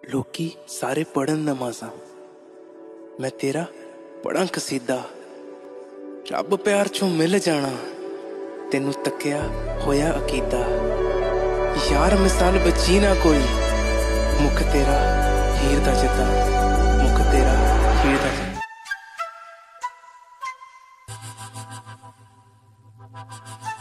लोकी सारे पढ़न नमाज़ां, मैं तेरा पढ़ां कसीदा। रब प्यार चों मिल जाना, तेनू तक्या होया अकीदा। यार मिसाल बची ना कोई, मुख तेरा हीर दा जिद्दां, मुख तेरा हीर दा जिद्दां।